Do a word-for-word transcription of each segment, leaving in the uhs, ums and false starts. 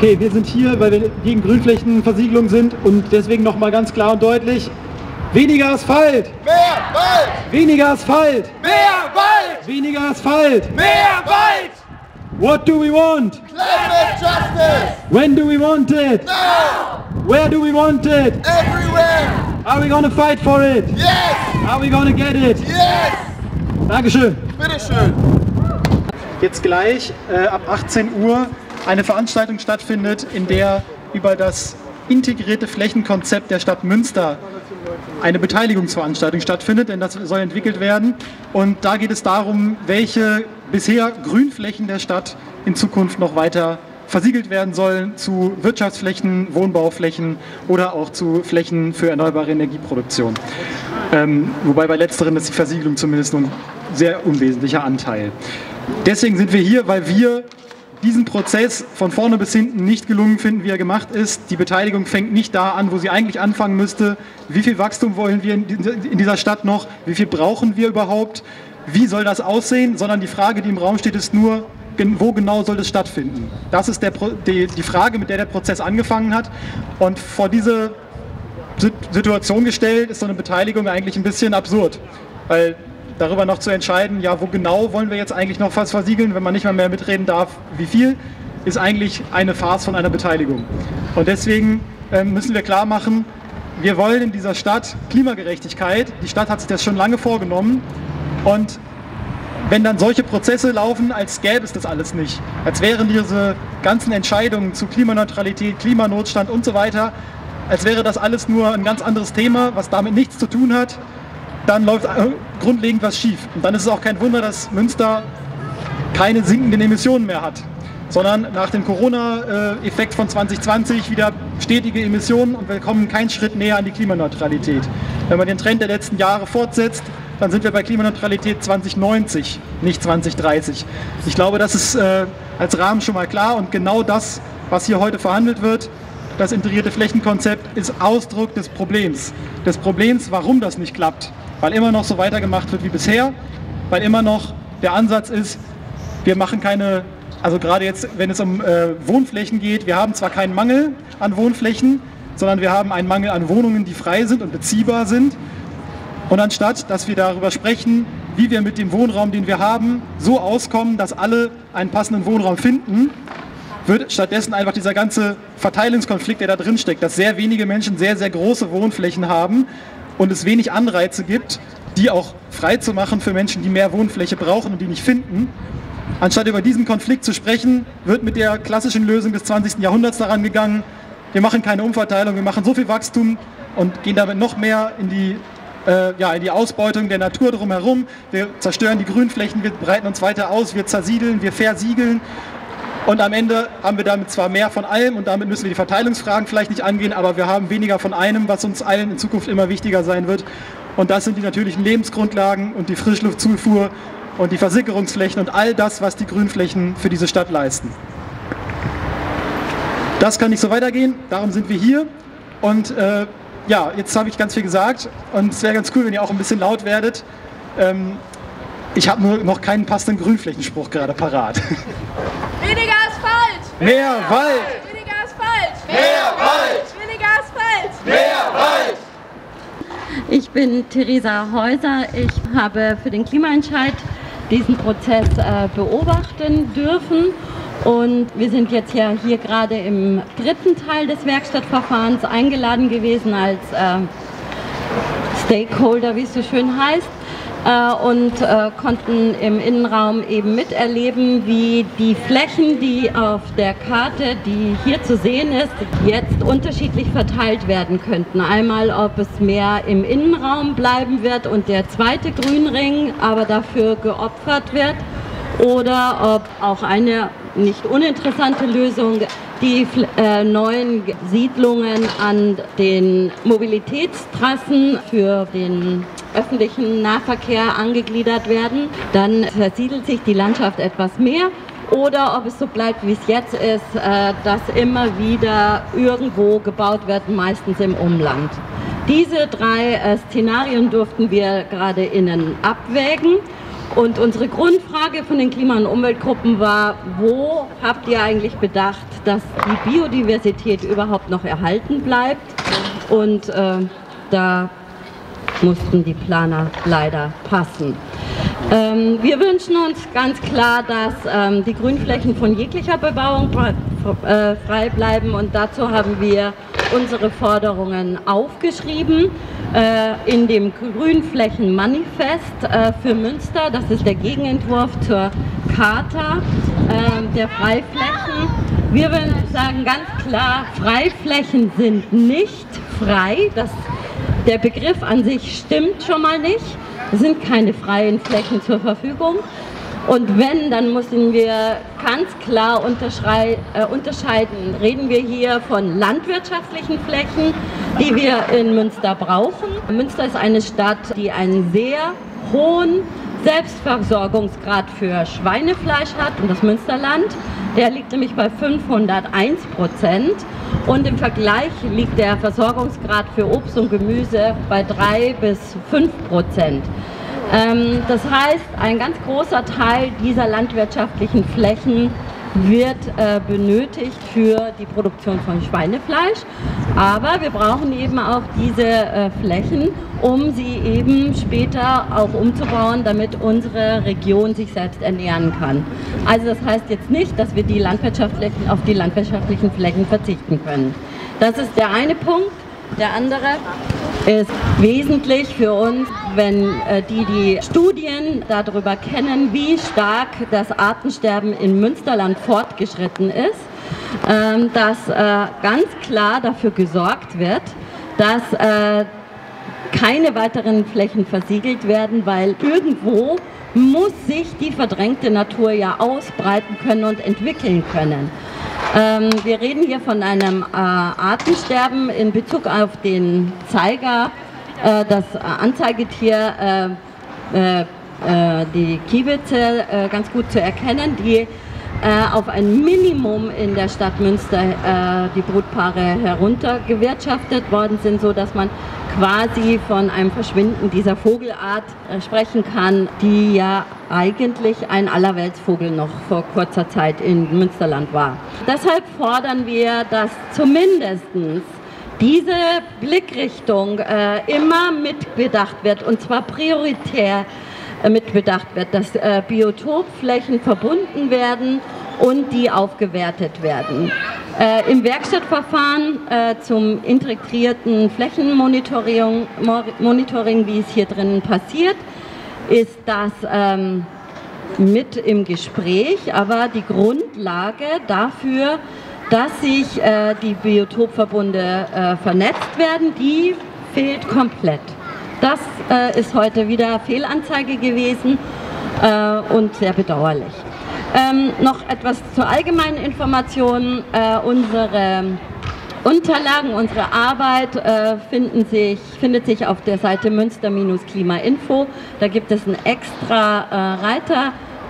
Okay, wir sind hier, weil wir gegen Grünflächenversiegelung sind und deswegen nochmal ganz klar und deutlich: weniger Asphalt! Mehr Wald! Weniger Asphalt! Mehr Wald! Weniger Asphalt! Mehr Wald! What do we want? Climate justice! When do we want it? Now! Where do we want it? Everywhere! Are we gonna fight for it? Yes! Are we gonna get it? Yes! Dankeschön! Bitteschön! Jetzt gleich äh, ab achtzehn Uhr eine Veranstaltung stattfindet, in der über das integrierte Flächenkonzept der Stadt Münster eine Beteiligungsveranstaltung stattfindet, denn das soll entwickelt werden. Und da geht es darum, welche bisher Grünflächen der Stadt in Zukunft noch weiter versiegelt werden sollen zu Wirtschaftsflächen, Wohnbauflächen oder auch zu Flächen für erneuerbare Energieproduktion. Ähm, wobei bei letzteren ist die Versiegelung zumindest nur ein sehr unwesentlicher Anteil. Deswegen sind wir hier, weil wir diesen Prozess von vorne bis hinten nicht gelungen finden, wie er gemacht ist. Die Beteiligung fängt nicht da an, wo sie eigentlich anfangen müsste. Wie viel Wachstum wollen wir in dieser Stadt noch? Wie viel brauchen wir überhaupt? Wie soll das aussehen? Sondern die Frage, die im Raum steht, ist nur, wo genau soll das stattfinden? Das ist der, die, die Frage, mit der der Prozess angefangen hat. Und vor diese Situation gestellt ist so eine Beteiligung eigentlich ein bisschen absurd. Weil darüber noch zu entscheiden, ja, wo genau wollen wir jetzt eigentlich noch was versiegeln, wenn man nicht mal mehr mitreden darf, wie viel, ist eigentlich eine Farce von einer Beteiligung. Und deswegen äh, müssen wir klar machen, wir wollen in dieser Stadt Klimagerechtigkeit. Die Stadt hat sich das schon lange vorgenommen. Und wenn dann solche Prozesse laufen, als gäbe es das alles nicht, als wären diese ganzen Entscheidungen zu Klimaneutralität, Klimanotstand und so weiter, als wäre das alles nur ein ganz anderes Thema, was damit nichts zu tun hat, dann läuft grundlegend was schief. Und dann ist es auch kein Wunder, dass Münster keine sinkenden Emissionen mehr hat, sondern nach dem Corona-Effekt von zwanzig zwanzig wieder stetige Emissionen und wir kommen keinen Schritt näher an die Klimaneutralität. Wenn man den Trend der letzten Jahre fortsetzt, dann sind wir bei Klimaneutralität zwanzig neunzig, nicht zwanzig dreißig. Ich glaube, das ist äh, als Rahmen schon mal klar und genau das, was hier heute verhandelt wird, das integrierte Flächenkonzept, ist Ausdruck des Problems. Des Problems, warum das nicht klappt. Weil immer noch so weitergemacht wird wie bisher, weil immer noch der Ansatz ist, wir machen keine, also gerade jetzt, wenn es um äh, Wohnflächen geht, wir haben zwar keinen Mangel an Wohnflächen, sondern wir haben einen Mangel an Wohnungen, die frei sind und beziehbar sind. Und anstatt, dass wir darüber sprechen, wie wir mit dem Wohnraum, den wir haben, so auskommen, dass alle einen passenden Wohnraum finden, wird stattdessen einfach dieser ganze Verteilungskonflikt, der da drin steckt, dass sehr wenige Menschen sehr, sehr große Wohnflächen haben und es wenig Anreize gibt, die auch frei zu machen für Menschen, die mehr Wohnfläche brauchen und die nicht finden. Anstatt über diesen Konflikt zu sprechen, wird mit der klassischen Lösung des zwanzigsten Jahrhunderts daran gegangen, wir machen keine Umverteilung, wir machen so viel Wachstum und gehen damit noch mehr in die, äh, ja, in die Ausbeutung der Natur drumherum. Wir zerstören die Grünflächen, wir breiten uns weiter aus, wir zersiedeln, wir versiegeln. Und am Ende haben wir damit zwar mehr von allem und damit müssen wir die Verteilungsfragen vielleicht nicht angehen, aber wir haben weniger von einem, was uns allen in Zukunft immer wichtiger sein wird. Und das sind die natürlichen Lebensgrundlagen und die Frischluftzufuhr und die Versickerungsflächen und all das, was die Grünflächen für diese Stadt leisten. Das kann nicht so weitergehen, darum sind wir hier. Und äh, ja, jetzt habe ich ganz viel gesagt und es wäre ganz cool, wenn ihr auch ein bisschen laut werdet. Ähm, ich habe nur noch keinen passenden Grünflächenspruch gerade parat. Weniger Asphalt! Mehr Wald! Weniger Asphalt! Mehr Wald! Weniger Asphalt! Mehr Wald! Ich bin Theresa Häuser. Ich habe für den Klimaentscheid diesen Prozess äh, beobachten dürfen. Und wir sind jetzt ja hier gerade im dritten Teil des Werkstattverfahrens eingeladen gewesen als äh, Stakeholder, wie es so schön heißt. Und äh, konnten im Innenraum eben miterleben, wie die Flächen, die auf der Karte, die hier zu sehen ist, jetzt unterschiedlich verteilt werden könnten. Einmal, ob es mehr im Innenraum bleiben wird und der zweite Grünring aber dafür geopfert wird, oder ob auch eine nicht uninteressante Lösung, die äh, neuen Siedlungen an den Mobilitätstrassen für den öffentlichen Nahverkehr angegliedert werden. Dann versiedelt sich die Landschaft etwas mehr. Oder ob es so bleibt, wie es jetzt ist, äh, dass immer wieder irgendwo gebaut wird, meistens im Umland. Diese drei äh, Szenarien durften wir gerade innen abwägen. Und unsere Grundfrage von den Klima- und Umweltgruppen war, wo habt ihr eigentlich bedacht, dass die Biodiversität überhaupt noch erhalten bleibt? Und äh, da mussten die Planer leider passen. Ähm, wir wünschen uns ganz klar, dass ähm, die Grünflächen von jeglicher Bebauung äh, frei bleiben, und dazu haben wir unsere Forderungen aufgeschrieben äh, in dem Grünflächenmanifest äh, für Münster. Das ist der Gegenentwurf zur Charta äh, der Freiflächen. Wir würden sagen ganz klar, Freiflächen sind nicht frei. Das, der Begriff an sich stimmt schon mal nicht. Es sind keine freien Flächen zur Verfügung. Und wenn, dann müssen wir ganz klar äh, unterscheiden. Reden wir hier von landwirtschaftlichen Flächen, die wir in Münster brauchen. Münster ist eine Stadt, die einen sehr hohen Selbstversorgungsgrad für Schweinefleisch hat, und das Münsterland, der liegt nämlich bei fünfhunderteins Prozent, und im Vergleich liegt der Versorgungsgrad für Obst und Gemüse bei drei bis fünf Prozent. Ähm, das heißt, ein ganz großer Teil dieser landwirtschaftlichen Flächen wird äh, benötigt für die Produktion von Schweinefleisch, aber wir brauchen eben auch diese äh, Flächen, um sie eben später auch umzubauen, damit unsere Region sich selbst ernähren kann. Also das heißt jetzt nicht, dass wir die landwirtschaftlichen, auf die landwirtschaftlichen Flächen verzichten können. Das ist der eine Punkt. Der andere ist wesentlich für uns, wenn äh, die die Studien darüber kennen, wie stark das Artensterben in Münsterland fortgeschritten ist, ähm, dass äh, ganz klar dafür gesorgt wird, dass äh, keine weiteren Flächen versiegelt werden, weil irgendwo muss sich die verdrängte Natur ja ausbreiten können und entwickeln können. Ähm, wir reden hier von einem äh, Artensterben in Bezug auf den Zeiger, äh, das Anzeigetier, äh, äh, die Kiebitze, äh, ganz gut zu erkennen, die äh, auf ein Minimum in der Stadt Münster äh, die Brutpaare heruntergewirtschaftet worden sind, so dass man quasi von einem Verschwinden dieser Vogelart äh, sprechen kann, die ja eigentlich ein Allerweltsvogel noch vor kurzer Zeit in Münsterland war. Deshalb fordern wir, dass zumindest diese Blickrichtung äh, immer mitbedacht wird, und zwar prioritär äh, mitbedacht wird, dass äh, Biotopflächen verbunden werden und die aufgewertet werden. Äh, Im Werkstattverfahren äh, zum integrierten Flächenmonitoring, Monitoring, wie es hier drinnen passiert, ist das ähm, mit im Gespräch, aber die Grundlage dafür, dass sich äh, die Biotopverbunde äh, vernetzt werden, die fehlt komplett. Das äh, ist heute wieder Fehlanzeige gewesen äh, und sehr bedauerlich. Ähm, noch etwas zur allgemeinen Information. Äh, unsere Unterlagen, unsere Arbeit äh, finden sich, findet sich auf der Seite Münster Klima Info. Da gibt es einen extra äh, Reiter,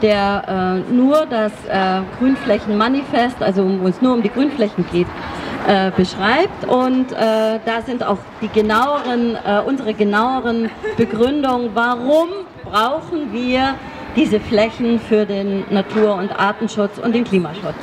der äh, nur das äh, Grünflächenmanifest, also wo es nur um die Grünflächen geht, äh, beschreibt. Und äh, da sind auch die genaueren, äh, unsere genaueren Begründungen, warum brauchen wir diese Flächen für den Natur- und Artenschutz und den Klimaschutz.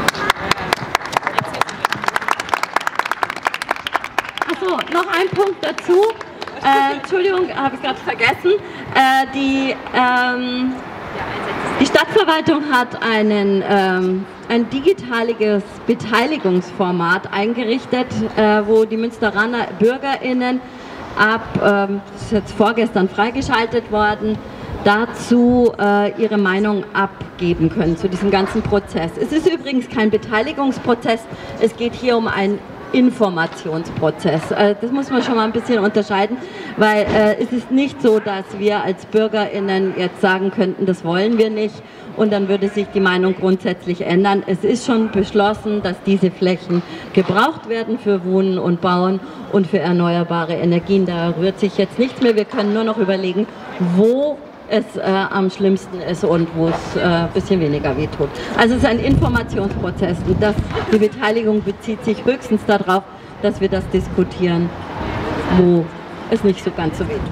Achso, noch ein Punkt dazu. Äh, Entschuldigung, habe ich gerade vergessen. Äh, die, ähm, die Stadtverwaltung hat einen, ähm, ein digitales Beteiligungsformat eingerichtet, äh, wo die Münsteraner BürgerInnen ab, ähm, das ist jetzt vorgestern freigeschaltet worden, dazu äh, ihre Meinung abgeben können zu diesem ganzen Prozess. Es ist übrigens kein Beteiligungsprozess, es geht hier um einen Informationsprozess. Äh, das muss man schon mal ein bisschen unterscheiden, weil äh, es ist nicht so, dass wir als BürgerInnen jetzt sagen könnten, das wollen wir nicht, und dann würde sich die Meinung grundsätzlich ändern. Es ist schon beschlossen, dass diese Flächen gebraucht werden für Wohnen und Bauen und für erneuerbare Energien. Da rührt sich jetzt nichts mehr. Wir können nur noch überlegen, wo es äh, am schlimmsten ist und wo es ein äh, bisschen weniger wehtut. Also es ist ein Informationsprozess, und das, die Beteiligung bezieht sich höchstens darauf, dass wir das diskutieren, wo es nicht so ganz so wehtut.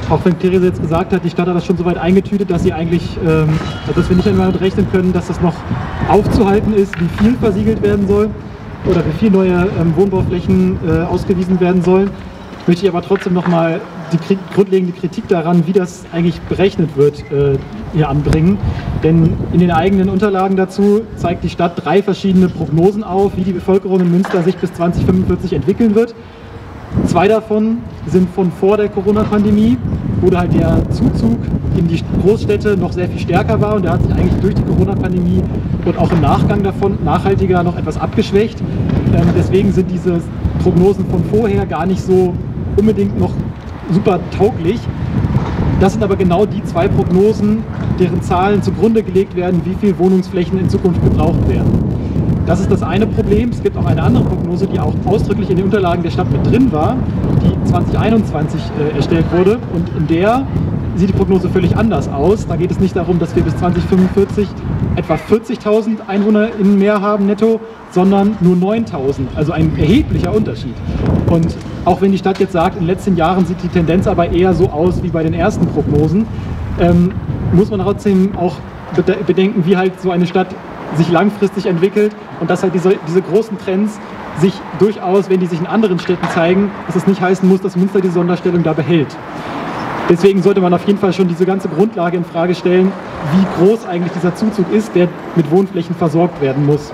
auch wenn Therese jetzt gesagt hat, die Stadt hat das schon so weit eingetütet, dass sie eigentlich, ähm, dass wir nicht einmal damit rechnen können, dass das noch aufzuhalten ist, wie viel versiegelt werden soll oder wie viel neue ähm, Wohnbauflächen äh, ausgewiesen werden sollen. Möchte ich aber trotzdem nochmal die Kri grundlegende Kritik daran, wie das eigentlich berechnet wird, äh, hier anbringen. Denn in den eigenen Unterlagen dazu zeigt die Stadt drei verschiedene Prognosen auf, wie die Bevölkerung in Münster sich bis zweitausendfünfundvierzig entwickeln wird. Zwei davon sind von vor der Corona-Pandemie, wo halt der Zuzug in die Großstädte noch sehr viel stärker war und der hat sich eigentlich durch die Corona-Pandemie und auch im Nachgang davon nachhaltiger noch etwas abgeschwächt. Ähm, deswegen sind diese Prognosen von vorher gar nicht so unbedingt noch super tauglich. Das sind aber genau die zwei Prognosen, deren Zahlen zugrunde gelegt werden, wie viel Wohnungsflächen in Zukunft gebraucht werden. Das ist das eine Problem. Es gibt auch eine andere Prognose, die auch ausdrücklich in den Unterlagen der Stadt mit drin war, die zweitausendeinundzwanzig äh, erstellt wurde, und in der sieht die Prognose völlig anders aus. Da geht es nicht darum, dass wir bis zweitausendfünfundvierzig etwa vierzigtausend EinwohnerInnen mehr haben netto, sondern nur neuntausend, also ein erheblicher Unterschied. Und auch wenn die Stadt jetzt sagt, in den letzten Jahren sieht die Tendenz aber eher so aus wie bei den ersten Prognosen, ähm, muss man trotzdem auch bedenken, wie halt so eine Stadt sich langfristig entwickelt und dass halt diese, diese großen Trends sich durchaus, wenn die sich in anderen Städten zeigen, dass es nicht heißen muss, dass Münster die Sonderstellung da behält. Deswegen sollte man auf jeden Fall schon diese ganze Grundlage in Frage stellen, wie groß eigentlich dieser Zuzug ist, der mit Wohnflächen versorgt werden muss.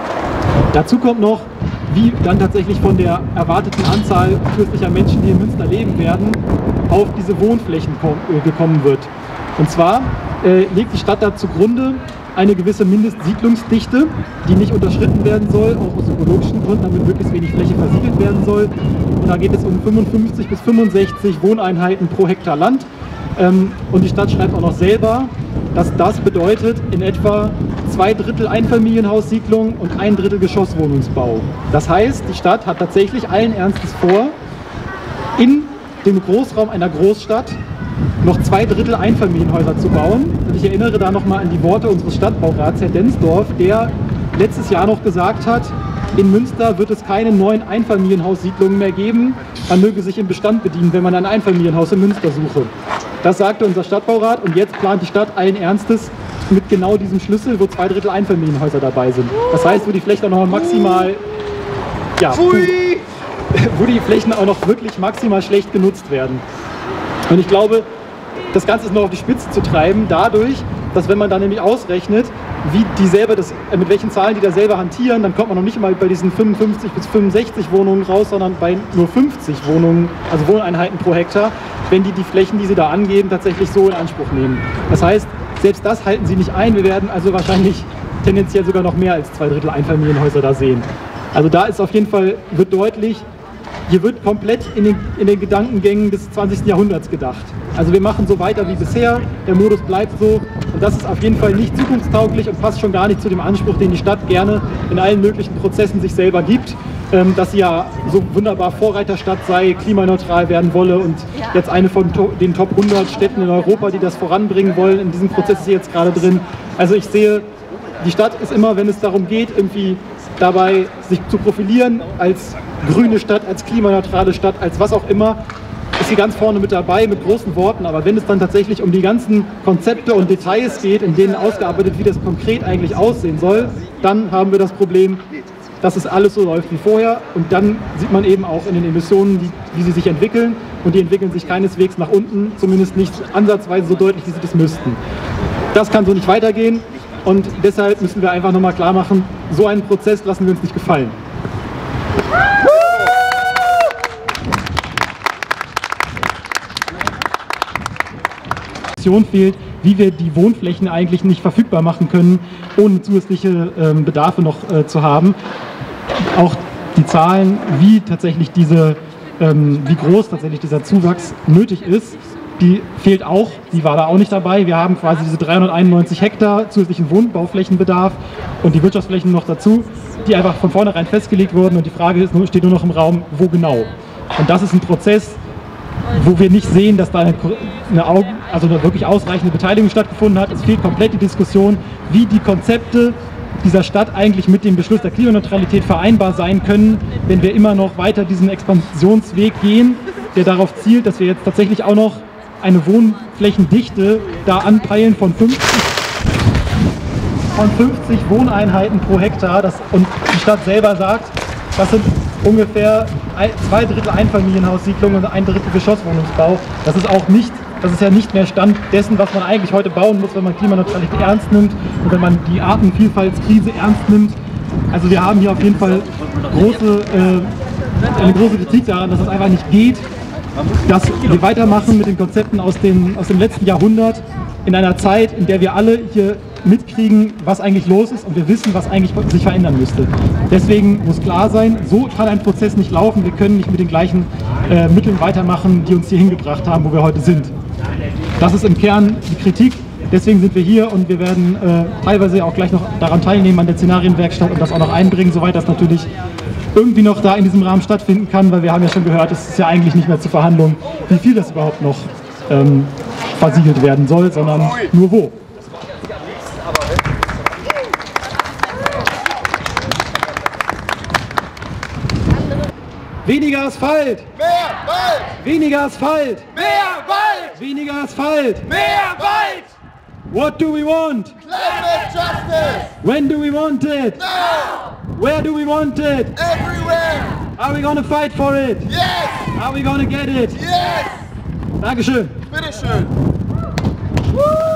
Dazu kommt noch, wie dann tatsächlich von der erwarteten Anzahl zusätzlicher Menschen, die in Münster leben werden, auf diese Wohnflächen gekommen wird. Und zwar äh, legt die Stadt da zugrunde eine gewisse Mindestsiedlungsdichte, die nicht unterschritten werden soll, auch aus ökologischen Gründen, damit möglichst wenig Fläche versiegelt werden soll. Und da geht es um fünfundfünfzig bis fünfundsechzig Wohneinheiten pro Hektar Land. Und die Stadt schreibt auch noch selber, dass das bedeutet in etwa zwei Drittel Einfamilienhaussiedlung und ein Drittel Geschosswohnungsbau. Das heißt, die Stadt hat tatsächlich allen Ernstes vor, in dem Großraum einer Großstadt noch zwei Drittel Einfamilienhäuser zu bauen. Und ich erinnere da nochmal an die Worte unseres Stadtbaurats, Herr Densdorf, der letztes Jahr noch gesagt hat, in Münster wird es keine neuen Einfamilienhaussiedlungen mehr geben. Man möge sich im Bestand bedienen, wenn man ein Einfamilienhaus in Münster suche. Das sagte unser Stadtbaurat und jetzt plant die Stadt allen Ernstes mit genau diesem Schlüssel, wo zwei Drittel Einfamilienhäuser dabei sind. Das heißt, wo die Flächen auch noch maximal, ja, wo die Flächen auch noch wirklich maximal schlecht genutzt werden. Und ich glaube, das Ganze ist noch auf die Spitze zu treiben, dadurch, dass wenn man dann nämlich ausrechnet, wie die selber das, mit welchen Zahlen die da selber hantieren, dann kommt man noch nicht mal bei diesen fünfundfünfzig bis fünfundsechzig Wohnungen raus, sondern bei nur fünfzig Wohnungen, also Wohneinheiten pro Hektar, wenn die die Flächen, die sie da angeben, tatsächlich so in Anspruch nehmen. Das heißt, selbst das halten sie nicht ein. Wir werden also wahrscheinlich tendenziell sogar noch mehr als zwei Drittel Einfamilienhäuser da sehen. Also da ist auf jeden Fall, wird deutlich, hier wird komplett in den, in den Gedankengängen des zwanzigsten Jahrhunderts gedacht. Also wir machen so weiter wie bisher, der Modus bleibt so und das ist auf jeden Fall nicht zukunftstauglich und passt schon gar nicht zu dem Anspruch, den die Stadt gerne in allen möglichen Prozessen sich selber gibt, ähm, dass sie ja so wunderbar Vorreiterstadt sei, klimaneutral werden wolle und jetzt eine von den Top hundert Städten in Europa, die das voranbringen wollen. In diesem Prozess ist sie jetzt gerade drin. Also ich sehe, die Stadt ist immer, wenn es darum geht, irgendwie dabei sich zu profilieren als grüne Stadt, als klimaneutrale Stadt, als was auch immer, ist sie ganz vorne mit dabei mit großen Worten. Aber wenn es dann tatsächlich um die ganzen Konzepte und Details geht, in denen ausgearbeitet, wie das konkret eigentlich aussehen soll, dann haben wir das Problem, dass es alles so läuft wie vorher. Und dann sieht man eben auch in den Emissionen, wie, wie sie sich entwickeln. Und die entwickeln sich keineswegs nach unten, zumindest nicht ansatzweise so deutlich, wie sie das müssten. Das kann so nicht weitergehen. Und deshalb müssen wir einfach nochmal klar machen, so einen Prozess lassen wir uns nicht gefallen. Fehlt, wie wir die Wohnflächen eigentlich nicht verfügbar machen können, ohne zusätzliche ähm, Bedarfe noch äh, zu haben. Auch die Zahlen, wie tatsächlich diese, ähm, wie groß tatsächlich dieser Zuwachs nötig ist, die fehlt auch, die war da auch nicht dabei. Wir haben quasi diese dreihunderteinundneunzig Hektar zusätzlichen Wohnbauflächenbedarf und die Wirtschaftsflächen noch dazu, die einfach von vornherein festgelegt wurden und die Frage ist, steht nur noch im Raum, wo genau. Und das ist ein Prozess, wo wir nicht sehen, dass da eine, eine, Augen, also eine wirklich ausreichende Beteiligung stattgefunden hat. Es fehlt komplett die Diskussion, wie die Konzepte dieser Stadt eigentlich mit dem Beschluss der Klimaneutralität vereinbar sein können, wenn wir immer noch weiter diesen Expansionsweg gehen, der darauf zielt, dass wir jetzt tatsächlich auch noch eine Wohnflächendichte da anpeilen von fünfzig, von fünfzig Wohneinheiten pro Hektar. Das, und die Stadt selber sagt, das sind ungefähr zwei Drittel Einfamilienhaussiedlung und ein Drittel Geschosswohnungsbau. Das ist auch nicht, das ist ja nicht mehr Stand dessen, was man eigentlich heute bauen muss, wenn man Klimaneutralität ernst nimmt und wenn man die Artenvielfaltskrise ernst nimmt. Also wir haben hier auf jeden Fall große, äh, eine große Kritik daran, dass es einfach nicht geht, dass wir weitermachen mit den Konzepten aus dem, aus dem letzten Jahrhundert in einer Zeit, in der wir alle hier mitkriegen, was eigentlich los ist und wir wissen, was eigentlich sich verändern müsste. Deswegen muss klar sein, so kann ein Prozess nicht laufen. Wir können nicht mit den gleichen äh, Mitteln weitermachen, die uns hier hingebracht haben, wo wir heute sind. Das ist im Kern die Kritik. Deswegen sind wir hier und wir werden äh, teilweise auch gleich noch daran teilnehmen an der Szenarienwerkstatt und das auch noch einbringen, soweit das natürlich irgendwie noch da in diesem Rahmen stattfinden kann, weil wir haben ja schon gehört, es ist ja eigentlich nicht mehr zur Verhandlung, wie viel das überhaupt noch ähm, versiegelt werden soll, sondern nur wo. Weniger Asphalt! Mehr Wald! Weniger Asphalt! Mehr Wald! Weniger Asphalt! Mehr Wald! What do we want? Climate justice! When do we want it? Now! Where do we want it? Everywhere! Are we gonna fight for it? Yes! Are we gonna get it? Yes! Dankeschön! Bitteschön! Woo!